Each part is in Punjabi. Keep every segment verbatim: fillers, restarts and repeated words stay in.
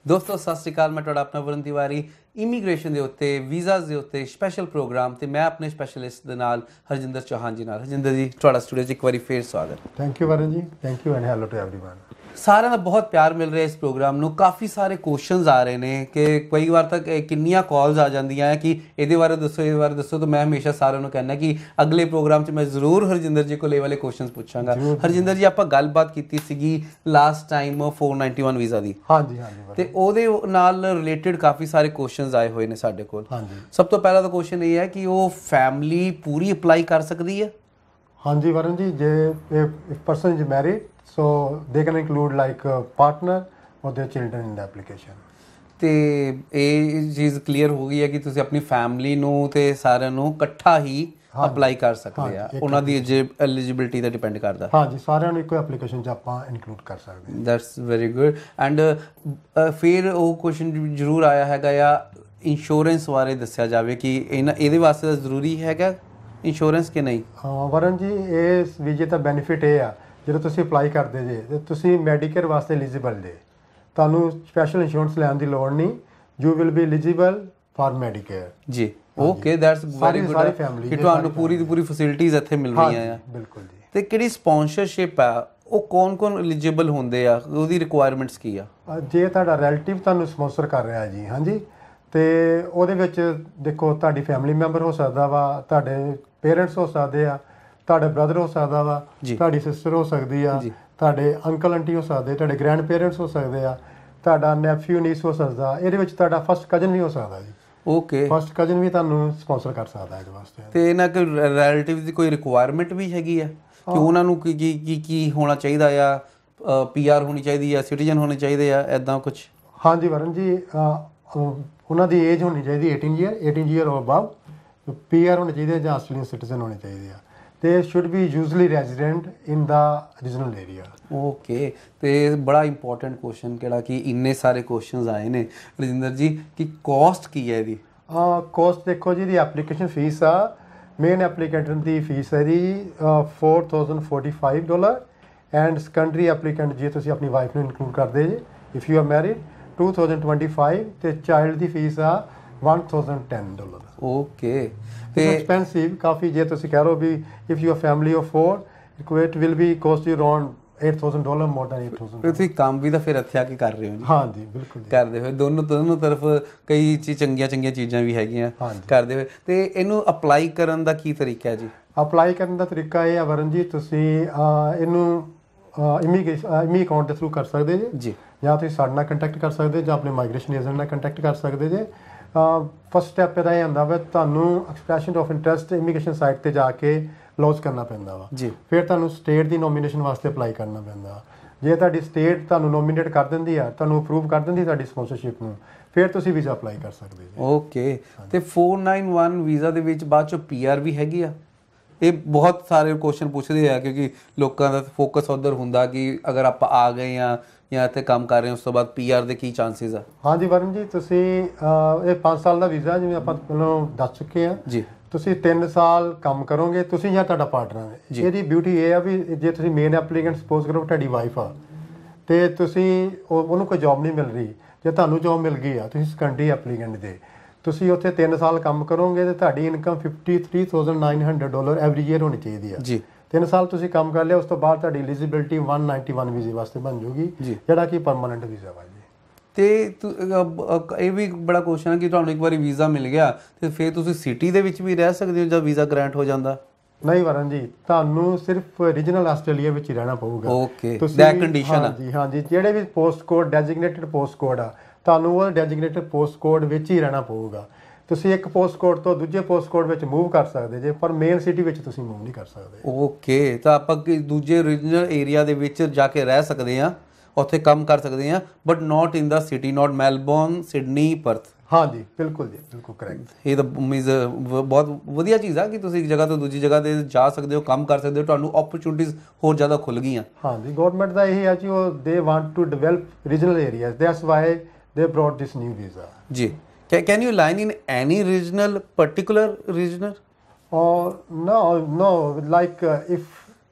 दोस्तों सत श्री अकाल, मैं तुहाडा अपना वरुण तिवारी। इमीग्रेशन के उत्ते वीज़ाज़ के उत्ते स्पैशल प्रोग्राम तो मैं अपने स्पैशलिस्ट दे नाल हरजिंदर चौहान जी नाल। हरजिंदर जी तुहाडा स्टूडियो च एक बार फिर स्वागत। Thank you Varun ji, thank you and hello to everyone. सारे का बहुत प्यार मिल रहा है इस प्रोग्राम में। काफ़ी सारे क्वेश्चंस आ रहे हैं कि कई बार तक किन्नियां कॉल्स आ जांदियां कि ये बारे दसो ये बारे दसो, तो मैं हमेशा सारे को कहना कि अगले प्रोग्राम में मैं जरूर हरजिंदर जी को ये वाले क्वेश्चंस पूछांगा। हरजिंदर जी आप गलबात की last time four ninety one visa की, हाँ जी हाँ जी, तो ਉਹਦੇ ਨਾਲ रिलेटेड काफ़ी सारे क्वेश्चंस आए हुए हैं साडे कोल। हाँ जी, सब तो पहला तो क्वेश्चन ये है कि वो फैमिली पूरी अप्लाई कर सकती है? हाँ जी वरुण जी, जे if person is married so they can include like partner और their children in the application. ਤੇ ਇਹ ਚੀਜ਼ ਕਲੀਅਰ ਹੋ ਗਈ ਹੈ ਕਿ ਤੁਸੀਂ ਆਪਣੀ ਫੈਮਿਲੀ ਨੂੰ ਤੇ ਸਾਰਿਆਂ ਨੂੰ ਇਕੱਠਾ ਹੀ ਅਪਲਾਈ ਕਰ ਸਕਦੇ ਆ, ਉਹਨਾਂ ਦੀ ਐਲੀਜੀਬਿਲਟੀ ਤੇ ਡਿਪੈਂਡ ਕਰਦਾ। ਹਾਂ ਜੀ, ਸਾਰਿਆਂ ਨੂੰ ਇੱਕੋ ਐਪਲੀਕੇਸ਼ਨ 'ਚ ਆਪਾਂ ਇਨਕਲੂਡ ਕਰ ਸਕਦੇ ਹਾਂ। That's very good. ਐਂਡ ਫਿਰ ਉਹ ਕੁਐਸਚਨ ਜ਼ਰੂਰ ਆਇਆ ਹੈਗਾ ਆ ਇੰਸ਼ੋਰੈਂਸ ਬਾਰੇ ਦੱਸਿਆ ਜਾਵੇ ਕਿ ਇਹਨਾਂ ਇਹਦੇ ਵਾਸਤੇ ਜ਼ਰੂਰੀ ਹੈਗਾ ਇੰਸ਼ੋਰੈਂਸ ਕਿ ਨਹੀਂ? ਹਾਂ ਵਰਨ ਜੀ, ਇਹ ਵੀਜ਼ੇ ਦਾ ਬੈਨੀਫਿਟ ਇਹ ਆ ਜਦੋਂ ਤੁਸੀਂ ਅਪਲਾਈ ਕਰਦੇ ਜੇ ਤੇ ਤੁਸੀਂ ਮੈਡੀਕੇਅਰ ਵਾਸਤੇ ਐਲੀਜੀਬਲ ਜੇ, ਤੁਹਾਨੂੰ ਸਪੈਸ਼ਲ ਇੰਸ਼ੋਰੈਂਸ ਲੈਣ ਦੀ ਲੋੜ ਨਹੀਂ। You will be eligible for Medicare ਜੀ। ਓਕੇ, ਦੈਟਸ ਵੈਰੀ ਗੁੱਡ ਕਿ ਤੁਹਾਨੂੰ ਪੂਰੀ ਦੀ ਪੂਰੀ ਫੈਸਿਲਿਟੀਜ਼ ਇੱਥੇ ਮਿਲ ਰਹੀਆਂ ਆ। ਬਿਲਕੁਲ ਜੀ। ਤੇ ਕਿਹੜੀ ਸਪਾਂਸਰਸ਼ਿਪ ਆ ਉਹ ਕੌਣ ਕੌਣ ਐਲੀਜੀਬਲ ਹੁੰਦੇ ਆ, ਉਹਦੀ ਰਿਕੁਆਇਰਮੈਂਟਸ ਕੀ ਆ? ਜੇ ਤੁਹਾਡਾ ਰਿਲੇਟਿਵ ਤੁਹਾਨੂੰ ਸਪਾਂਸਰ ਕਰ ਰਿਹਾ ਜੀ, ਹਾਂਜੀ, ਤੇ ਉਹਦੇ ਵਿੱਚ ਦੇਖੋ ਤੁਹਾਡੀ ਫੈਮਿਲੀ ਮੈਂਬਰ ਹੋ ਸਕਦਾ ਵਾ, ਤੁਹਾਡੇ ਪੇਰੈਂਟਸ ਹੋ ਸਕਦੇ ਆ, ਤੁਹਾਡਾ ਬ੍ਰਦਰ ਹੋ ਸਕਦਾ ਵਾ, ਤੁਹਾਡੀ ਸਿਸਟਰ ਹੋ ਸਕਦੀ ਆ, ਤੁਹਾਡੇ ਅੰਕਲ ਆਂਟੀ ਹੋ ਸਕਦੇ, ਤੁਹਾਡੇ ਗ੍ਰੈਂਡ ਪੇਰੈਂਟਸ ਹੋ ਸਕਦੇ ਆ, ਤੁਹਾਡਾ ਨੈਫਿਊ ਨੀਸ ਹੋ ਸਕਦਾ, ਇਹਦੇ ਵਿੱਚ ਤੁਹਾਡਾ ਫਸਟ ਕਜ਼ਨ ਵੀ ਹੋ ਸਕਦਾ ਜੀ। ਓਕੇ, ਫਸਟ ਕਜ਼ਨ ਵੀ ਤੁਹਾਨੂੰ ਸਪਾਂਸਰ ਕਰ ਸਕਦਾ ਇਹਦੇ ਵਾਸਤੇ। ਤੇ ਇਹਨਾਂ ਕੋਈ ਰਿਲੇਟਿਵ ਦੀ ਕੋਈ ਰਿਕੁਆਇਰਮੈਂਟ ਵੀ ਹੈਗੀ ਆ ਕਿ ਉਹਨਾਂ ਨੂੰ ਕੀ ਕੀ ਕੀ ਹੋਣਾ ਚਾਹੀਦਾ ਆ? ਪੀ ਆਰ ਹੋਣੀ ਚਾਹੀਦੀ ਆ, ਸਿਟੀਜ਼ਨ ਹੋਣੇ ਚਾਹੀਦੇ ਆ, ਇੱਦਾਂ ਕੁਛ? ਹਾਂਜੀ ਵਰਨ ਜੀ, ਉਹਨਾਂ ਦੀ ਏਜ ਹੋਣੀ ਚਾਹੀਦੀ eighteen year eighteen year or above, P R ਹੋਣੇ ਚਾਹੀਦੇ ਜਾਂ ਆਸਟ੍ਰੇਲੀਅਨ ਸਿਟੀਜ਼ਨ ਹੋਣੇ ਚਾਹੀਦੇ ਆ, ਤੇ should be usually resident in the regional area. Okay, ਤੇ ਬੜਾ ਇੰਪੋਰਟੈਂਟ ਕੁਐਸਚਨ ਕਿਹੜਾ ਕਿ ਇੰਨੇ ਸਾਰੇ ਕੁਐਸਚਨਸ ਆਏ ਨੇ ਰਜਿੰਦਰ ਜੀ ਕਿ ਕੋਸਟ ਕੀ ਹੈ ਇਹਦੀ? ਕੋਸਟ ਦੇਖੋ ਜੀ, ਇਹਦੀ ਐਪਲੀਕੇਸ਼ਨ ਫੀਸ ਆ, ਮੇਨ ਐਪਲੀਕੈਂਟ ਦੀ ਫੀਸ ਹੈ ਜੀ four thousand forty five dollar and secondary applicant ਜੇ ਤੁਸੀਂ ਆਪਣੀ ਵਾਈਫ ਨੂੰ ਇਨਕਲੂਡ ਕਰਦੇ ਜੇ if you are married two thousand twenty five, ਤੇ ਚਾਈਲਡ ਦੀ ਫੀਸ ਆ one thousand ten dollar. Okay, ते एक्सपेंसिव काफ़ी जे तुसी कह रहे हो भी if you are family of four it will be cost you around eight thousand dollar more than eight thousand. ਤੁਸੀਂ ਕੰਮ ਵੀ ਤਾਂ ਫਿਰ ਇੱਥੇ ਆ ਕੇ ਕਰ ਰਹੇ ਹੋ ਜੀ? ਹਾਂ ਜੀ ਬਿਲਕੁਲ ਕਰਦੇ ਹੋਏ ਦੋਨੋਂ ਦੋਨੋਂ ਤਰਫ ਕਈ ਚੀਜ਼ ਚੰਗੀਆਂ ਚੰਗੀਆਂ ਚੀਜ਼ਾਂ ਵੀ ਹੈਗੀਆਂ ਕਰਦੇ ਹੋਏ। ਤੇ ਇਹਨੂੰ ਅਪਲਾਈ ਕਰਨ ਦਾ ਕੀ ਤਰੀਕਾ ਹੈ ਜੀ? ਅਪਲਾਈ ਕਰਨ ਦਾ ਤਰੀਕਾ ਇਹ ਆ ਵਰਨ ਜੀ, ਤੁਸੀਂ ਇਹਨੂੰ ਇਮੀਗ੍ਰੇਸ਼ਨ ਇਮੀ ਅਕਾਊਂਟ ਦੇ ਥਰੂ ਕਰ ਸਕਦੇ ਜੇ ਜੀ, ਜਾਂ ਤੁਸੀਂ ਸਾਡੇ ਨਾਲ ਕੰਟੈਕਟ ਕਰ ਸਕਦੇ ਜਾਂ ਆਪਣੇ ਮਾਈਗ੍ਰੇਸ਼ਨ ਏਜੰਟ ਨਾਲ ਕੰਟੈਕਟ ਕਰ ਸਕਦੇ ਜੇ। ਫਸਟ ਸਟੈਪ ਇਹਦਾ ਇਹ ਹੁੰਦਾ ਵਾ ਤੁਹਾਨੂੰ expression of interest immigration site 'ਤੇ ਜਾ ਕੇ ਲੌਂਚ ਕਰਨਾ ਪੈਂਦਾ ਵਾ ਜੀ। ਫਿਰ ਤੁਹਾਨੂੰ ਸਟੇਟ ਦੀ ਨੋਮੀਨੇਸ਼ਨ ਵਾਸਤੇ ਅਪਲਾਈ ਕਰਨਾ ਪੈਂਦਾ। ਜੇ ਤੁਹਾਡੀ ਸਟੇਟ ਤੁਹਾਨੂੰ ਨੋਮੀਨੇਟ ਕਰ ਦਿੰਦੀ ਆ, ਤੁਹਾਨੂੰ ਅਪਰੂਵ ਕਰ ਦਿੰਦੀ ਤੁਹਾਡੀ ਸਪਾਂਸਰਸ਼ਿਪ ਨੂੰ, ਫਿਰ ਤੁਸੀਂ ਵੀਜ਼ਾ ਅਪਲਾਈ ਕਰ ਸਕਦੇ ਜੀ। ਓਕੇ, ਤੇ ਫੋਰ ਨਾਈਨ ਵਨ ਵੀਜ਼ਾ ਦੇ ਵਿੱਚ ਬਾਅਦ 'ਚੋਂ ਪੀ ਆਰ ਵੀ ਹੈਗੀ ਆ? ਇਹ ਬਹੁਤ ਸਾਰੇ ਕੁਐਸਚਨ ਪੁੱਛਦੇ ਆ ਕਿਉਂਕਿ ਲੋਕਾਂ ਦਾ ਫੋਕਸ ਉੱਧਰ ਹੁੰਦਾ ਕਿ ਅਗਰ ਆਪਾਂ ਆ ਗਏ ਆ ਜਾਂ ਇੱਥੇ ਕੰਮ ਕਰ ਰਹੇ ਉਸ ਤੋਂ ਬਾਅਦ ਪੀ ਆਰ ਦੇ ਕੀ ਚਾਂਸਿਸ ਆ? ਹਾਂਜੀ ਵਰਨ ਜੀ, ਤੁਸੀਂ ਇਹ ਪੰਜ ਸਾਲ ਦਾ ਵੀਜ਼ਾ ਜਿਵੇਂ ਆਪਾਂ ਪਹਿਲਾਂ ਦੱਸ ਚੁੱਕੇ ਆ ਜੀ, ਤੁਸੀਂ ਤਿੰਨ ਸਾਲ ਕੰਮ ਕਰੋਗੇ ਤੁਸੀਂ ਜਾਂ ਤੁਹਾਡਾ ਪਾਰਟਨਰ। ਇਹਦੀ ਬਿਊਟੀ ਇਹ ਆ ਵੀ ਜੇ ਤੁਸੀਂ ਮੇਨ ਐਪਲੀਕੈਂਟ ਸਪੋਜ਼ ਕਰੋ ਤੁਹਾਡੀ ਵਾਈਫ ਆ ਤੇ ਤੁਸੀਂ ਉਹਨੂੰ ਕੋਈ ਜੋਬ ਨਹੀਂ ਮਿਲ ਰਹੀ, ਜੇ ਤੁਹਾਨੂੰ ਜੋਬ ਮਿਲ ਗਈ ਆ ਤੁਸੀਂ ਸੈਕੰਡਰੀ ਐਪਲੀਕੈਂਟ ਦੇ, ਤੁਸੀਂ ਉੱਥੇ ਤਿੰਨ ਸਾਲ ਕੰਮ ਕਰੋਗੇ ਤੇ ਤੁਹਾਡੀ income fifty three thousand nine hundred dollar every year ਹੋਣੀ ਚਾਹੀਦੀ ਆ ਜੀ। ਤਿੰਨ ਸਾਲ ਤੁਸੀਂ ਕੰਮ ਕਰ ਲਿਆ, ਉਸ ਤੋਂ ਬਾਅਦ ਤੁਹਾਡੀ ਐਲੀਜੀਬਿਲਟੀ ਵਨ ਨਾਈਨਟੀ ਵਨ ਵੀਜ਼ੇ ਵਾਸਤੇ ਬਣ ਜੂਗੀ ਜਿਹੜਾ ਕਿ ਪਰਮਾਨੈਂਟ ਵੀਜ਼ਾ ਵਾ ਜੀ। ਤੇ ਇਹ ਵੀ ਬੜਾ ਕੁਐਸਚਨ ਹੈ ਕਿ ਤੁਹਾਨੂੰ ਇੱਕ ਵਾਰੀ ਵੀਜ਼ਾ ਮਿਲ ਗਿਆ ਤੇ ਫਿਰ ਤੁਸੀਂ ਸਿਟੀ ਦੇ ਵਿੱਚ ਵੀ ਰਹਿ ਸਕਦੇ ਹੋ ਜਦ ਵੀਜ਼ਾ ਗ੍ਰਾਂਟ ਹੋ ਜਾਂਦਾ? ਨਹੀਂ ਵਰਨ ਜੀ, ਤੁਹਾਨੂੰ ਸਿਰਫ ਰੀਜਨਲ ਆਸਟ੍ਰੇਲੀਆ ਵਿੱਚ ਹੀ ਰਹਿਣਾ ਪਊਗਾ। ਓਕੇ, ਦੈਟ ਕੰਡੀਸ਼ਨ ਆ ਜੀ। ਹਾਂਜੀ, ਜਿਹੜੇ ਵੀ post code designated post code ਆ ਤੁਹਾਨੂੰ ਉਹ ਡੈਜ਼ਿਗਨੇਟਡ ਪੋਸਟ ਕੋਡ ਵਿੱਚ ਹੀ ਰਹਿਣਾ ਪਊਗਾ। ਤੁਸੀਂ ਇੱਕ ਪੋਸਟ ਕੋਡ ਤੋਂ ਦੂਜੇ ਪੋਸਟ ਕੋਡ ਵਿੱਚ ਮੂਵ ਕਰ ਸਕਦੇ ਜੇ, ਪਰ ਮੇਨ ਸਿਟੀ ਵਿੱਚ ਤੁਸੀਂ ਮੂਵ ਨਹੀਂ ਕਰ ਸਕਦੇ। ਓਕੇ, ਤਾਂ ਆਪਾਂ ਦੂਜੇ ਰੀਜਨਲ ਏਰੀਆ ਦੇ ਵਿੱਚ ਜਾ ਕੇ ਰਹਿ ਸਕਦੇ ਹਾਂ, ਉੱਥੇ ਕੰਮ ਕਰ ਸਕਦੇ ਹਾਂ, but not in the city, not Melbourne, Sydney, Perth. ਹਾਂਜੀ ਬਿਲਕੁਲ ਜੀ, ਬਿਲਕੁਲ ਕਰੈਕਟ। ਇਹ ਤਾਂ ਮੀਨਜ਼ ਬਹੁਤ ਵਧੀਆ ਚੀਜ਼ ਆ ਕਿ ਤੁਸੀਂ ਇੱਕ ਜਗ੍ਹਾ ਤੋਂ ਦੂਜੀ ਜਗ੍ਹਾ 'ਤੇ ਜਾ ਸਕਦੇ ਹੋ, ਕੰਮ ਕਰ ਸਕਦੇ ਹੋ, ਤੁਹਾਨੂੰ ਓਪਰਚੁਨਿਟੀਜ਼ ਹੋਰ ਜ਼ਿਆਦਾ ਖੁੱਲ੍ਹ ਗਈਆਂ। ਹਾਂਜੀ, ਗੌਰਮੈਂਟ ਦਾ ਇਹੀ ਆ ਜੀ, ਉਹ they want to develop regional areas, that's why they brought this new visa ਜੀ। Can you line in any regional, particular regional? Or no, no. Like uh, if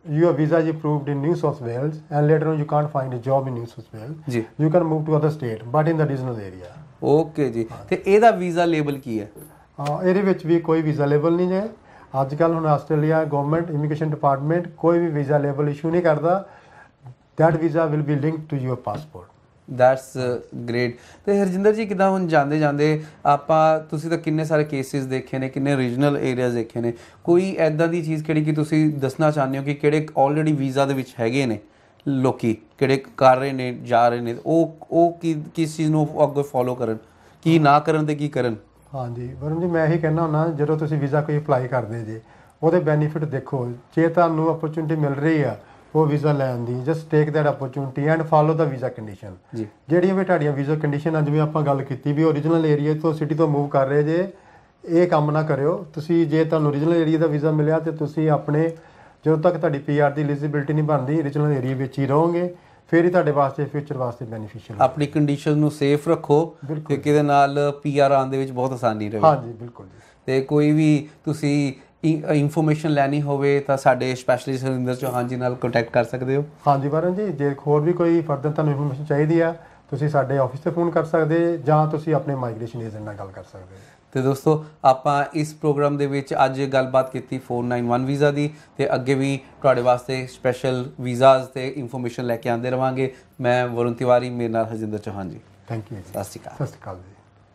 your visa is approved in New South Wales and later on you can't find a job in New South Wales, ਜੀ you can move to other state but in the regional area. Okay ਜੀ, ਤੇ ਇਹਦਾ ਵੀਜ਼ਾ ਲੇਬਲ ਕੀ ਹੈ? ਹਾਂ, ਇਹਦੇ ਵਿੱਚ ਵੀ ਕੋਈ ਵੀਜ਼ਾ ਲੇਬਲ ਨਹੀਂ ਹੈ। ਅੱਜ ਕੱਲ ਹੁਣ ਆਸਟ੍ਰੇਲੀਆ ਗਵਰਨਮੈਂਟ ਇਮੀਗ੍ਰੇਸ਼ਨ ਡਿਪਾਰਟਮੈਂਟ ਕੋਈ ਵੀ ਵੀਜ਼ਾ ਲੇਬਲ ਇਸ਼ੂ ਨਹੀਂ ਕਰਦਾ। that visa will be linked to your passport. That's great. ਤੇ ਹਰਜਿੰਦਰ ਜੀ, ਕਿੱਦਾਂ ਹੁਣ ਜਾਂਦੇ ਜਾਂਦੇ ਆਪਾਂ, ਤੁਸੀਂ ਤਾਂ ਕਿੰਨੇ ਸਾਰੇ ਕੇਸਿਸ ਦੇਖੇ ਨੇ, ਕਿੰਨੇ ਰੀਜਨਲ ਏਰੀਆਜ਼ ਦੇਖੇ ਨੇ, ਕੋਈ ਐਦਾਂ ਦੀ ਚੀਜ਼ ਕਿਹੜੀ ਕਿ ਤੁਸੀਂ ਦੱਸਣਾ ਚਾਹੁੰਦੇ ਹੋ ਕਿ ਕਿਹੜੇ ਆਲਰੇਡੀ ਵੀਜ਼ਾ ਦੇ ਵਿੱਚ ਹੈਗੇ ਨੇ ਲੋਕੀ, ਕਿਹੜੇ ਕਰ ਰਹੇ ਨੇ, ਜਾ ਰਹੇ ਨੇ, ਉਹ ਉਹ ਕੀ ਕਿਸ ਚੀਜ਼ ਨੂੰ ਅੱਗੇ ਫੋਲੋ ਕਰਨ, ਕੀ ਨਾ ਕਰਨ ਤੇ ਕੀ ਕਰਨ? ਹਾਂਜੀ ਵਰੁਣ ਜੀ, ਮੈਂ ਇਹੀ ਕਹਿਣਾ ਹੁੰਦਾ, ਜਦੋਂ ਤੁਸੀਂ ਵੀਜ਼ਾ ਕੋਈ ਅਪਲਾਈ ਕਰਦੇ ਜੇ ਉਹਦੇ ਬੈਨੀਫਿਟ ਦੇਖੋ। ਜੇ ਤੁਹਾਨੂੰ ਅਪਰਚੁਨਿਟੀ ਮਿਲ ਰਹੀ ਆ ਉਹ ਵੀਜ਼ਾ ਲੈਣ ਦੀ, just take that opportunity and follow the visa condition. ਜਿਹੜੀਆਂ ਵੀ ਤੁਹਾਡੀਆਂ ਵੀਜ਼ਾ ਕੰਡੀਸ਼ਨ, ਜਿਵੇਂ ਆਪਾਂ ਗੱਲ ਕੀਤੀ ਵੀ ਓਰੀਜਨਲ ਏਰੀਆ ਤੋਂ ਸਿਟੀ ਤੋਂ ਮੂਵ ਕਰ ਰਹੇ ਜੇ, ਇਹ ਕੰਮ ਨਾ ਕਰਿਓ ਤੁਸੀਂ। ਜੇ ਤੁਹਾਨੂੰ ਓਰੀਜਨਲ ਏਰੀਆ ਦਾ ਵੀਜ਼ਾ ਮਿਲਿਆ ਤੇ ਤੁਸੀਂ ਆਪਣੇ, ਜਦੋਂ ਤੱਕ ਤੁਹਾਡੀ ਪੀ ਆਰ ਦੀ ਐਲੀਜੀਬਿਲਟੀ ਨਹੀਂ ਬਣਦੀ, ਓਰੀਜਨਲ ਏਰੀਆ ਵਿੱਚ ਹੀ ਰਹੋਗੇ, ਫਿਰ ਹੀ ਤੁਹਾਡੇ ਵਾਸਤੇ ਫਿਊਚਰ ਵਾਸਤੇ ਬੈਨੀਫੀਸ਼ੀਅਲ। ਆਪਣੀ ਕੰਡੀਸ਼ਨ ਨੂੰ ਸੇਫ ਰੱਖੋ ਕਿ ਕਿਹਦੇ ਨਾਲ ਪੀ ਆਰ ਆਉਣ ਦੇ ਵਿੱਚ ਬਹੁਤ ਆਸਾਨੀ ਰਹੇ। ਹਾਂਜੀ ਬਿਲਕੁਲ ਜੀ। ਤੇ ਕੋਈ ਵੀ ਤੁਸੀਂ ਇਨਫੋਰਮੇਸ਼ਨ ਲੈਣੀ ਹੋਵੇ ਤਾਂ ਸਾਡੇ ਸਪੈਸ਼ਲਿਸਟ ਹਰਿੰਦਰ ਚੌਹਾਨ ਜੀ ਨਾਲ ਕੰਟੈਕਟ ਕਰ ਸਕਦੇ ਹੋ। ਹਾਂਜੀ ਵਰਨ ਜੀ, ਜੇ ਹੋਰ ਵੀ ਕੋਈ ਫਰਦਰ ਤੁਹਾਨੂੰ ਇਨਫੋਰਮੇਸ਼ਨ ਚਾਹੀਦੀ ਆ, ਤੁਸੀਂ ਸਾਡੇ ਆਫਿਸ ਤੇ ਫੋਨ ਕਰ ਸਕਦੇ ਜਾਂ ਤੁਸੀਂ ਆਪਣੇ ਮਾਈਗ੍ਰੇਸ਼ਨ ਏਜੰਟ ਨਾਲ ਗੱਲ ਕਰ ਸਕਦੇ ਹੋ। ਤੇ ਦੋਸਤੋ, ਆਪਾਂ ਇਸ ਪ੍ਰੋਗਰਾਮ ਦੇ ਵਿੱਚ ਅੱਜ ਗੱਲਬਾਤ ਕੀਤੀ ਫੋਰ ਨਾਈਨ ਵਨ ਵੀਜ਼ਾ ਦੀ, ਤੇ ਅੱਗੇ ਵੀ ਤੁਹਾਡੇ ਵਾਸਤੇ ਸਪੈਸ਼ਲ ਵੀਜ਼ਾਜ਼ ਤੇ ਇਨਫੋਰਮੇਸ਼ਨ ਲੈ ਕੇ ਆਉਂਦੇ ਰਵਾਂਗੇ। ਮੈਂ ਵਰੁਣ ਤਿਵਾਰੀ, ਮੇਰੇ ਨਾਲ ਹਰਜਿੰਦਰ ਚੌਹਾਨ ਜੀ। Thank you. ਸਤਿ ਸ਼੍ਰੀ ਅਕਾਲ। ਸਤਿ ਸ਼੍ਰੀ ਅਕਾਲ ਜੀ।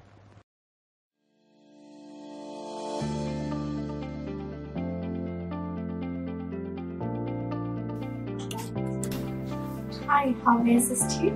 Hi, how may I assist you?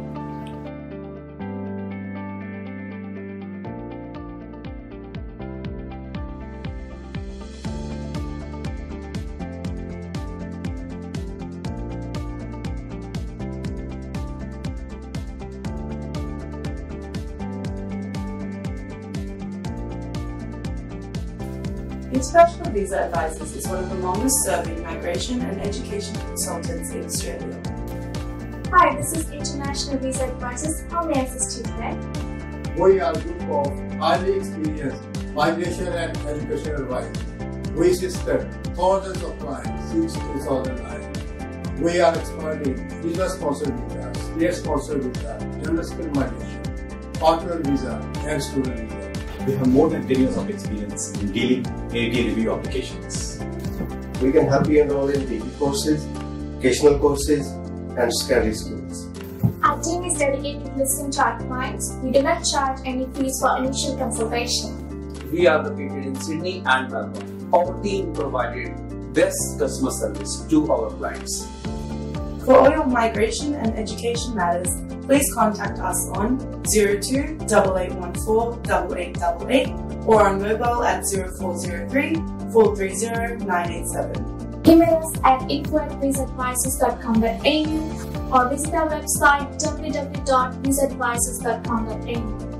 International Visa Advisors is one of the longest serving migration and education consultants in Australia. Hi, this is International Visa Advisors. How may I assist you today? We are a group of highly experienced migration and education advisors. We assisted thousands of clients since two thousand nine. We are expert in visa sponsored visa, state sponsored visa, general skill migration, partner visa, and student visa. We have more than ten years of experience in dealing A D review applications. We can help you enroll in degree courses, vocational courses, and secondary schools. Our team is dedicated to listening to our clients. We do not charge any fees for initial consultation. We are located in Sydney and Melbourne. Our team provided best customer service to our clients. For all your migration and education matters, please contact us on zero two eight eight one four eight eight eight eight or on mobile at zero four zero three four three zero nine eight seven. Email us at info at visa advisors dot com dot a u or visit our website w w w dot visa advisors dot com dot a u.